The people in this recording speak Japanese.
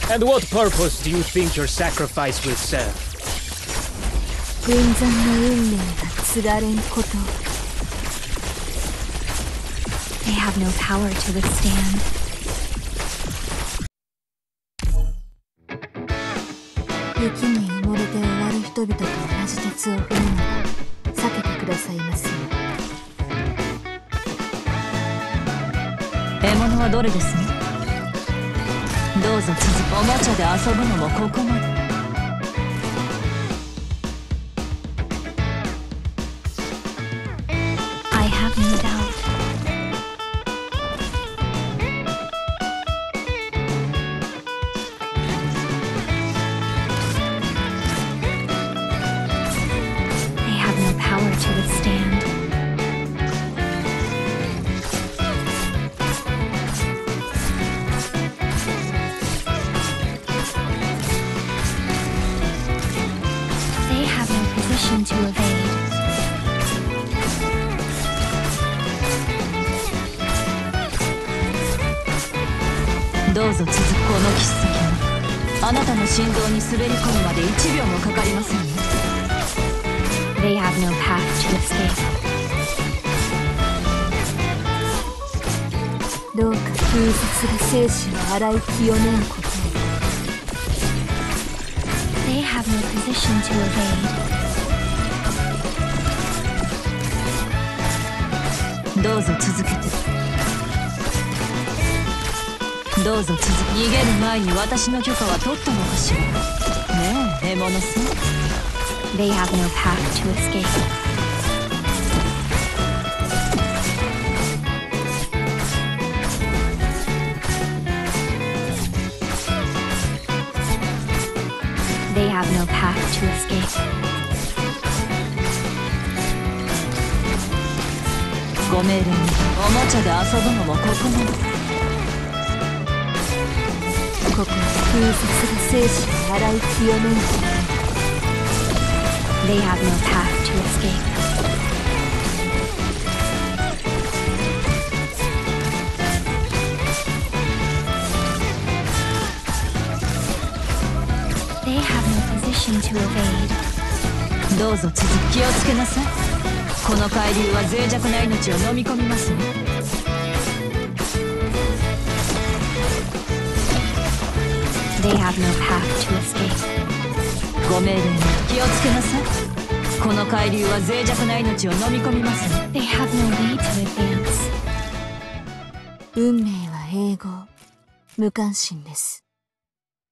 And what purpose do you think your sacrifice will serve? 軍山の運命がつられんこと。They have no power to withstand. 雪に埋もれて終わる人々と同じ鉄を踏むのは避けてくださいますよ。 獲物はどれですね。どうぞ続く。おもちゃで遊ぶのもここまで。 I have no doubt. They have no power to withstand. They have no position to evade. どうぞ続く。この切っ先はあなたの心臓に滑り込むまで1秒もかかりませんよ。 They have no path to escape. どうか風雪が生死を洗い清めんことを。They have no position to evade. どうぞ続けて。どうぞ続け。逃げる前に私の許可は取ったのかしら。ねえ獲物さん。 They have no path to escape. They have no path to escape. ご命令におもちゃで遊ぶのもここまで。 ここは風雪が生死を洗い清めんこと。They have no path to escape. They have no position to evade. どうぞ続き。気をつけなさい。この海流は脆弱な命を飲み込みますね。 They have no path to escape. ご命令に気をつけなさい。この海流は脆弱な命を飲み込みますね。 They have no way to advance. 運命は永劫無関心です。